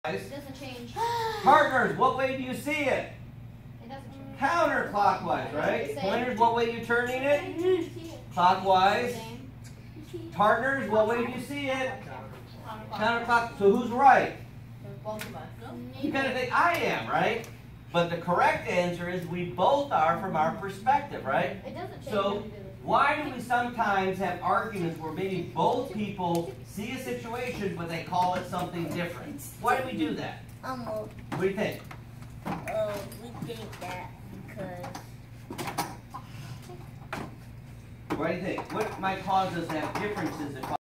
It doesn't change. Partners, what way do you see it? It doesn't change. Counterclockwise, right? Pointers, what way you turning it? Clockwise. Partners, what way do you see it? Counterclockwise. So who's right? Both of us. You kind of think I am, right? But the correct answer is we both are from our perspective, right? It doesn't change. So why do we sometimes have arguments where maybe both people see a situation but they call it something different? Why do we do that? What do you think? We think that because... What do you think? What might cause us to have differences in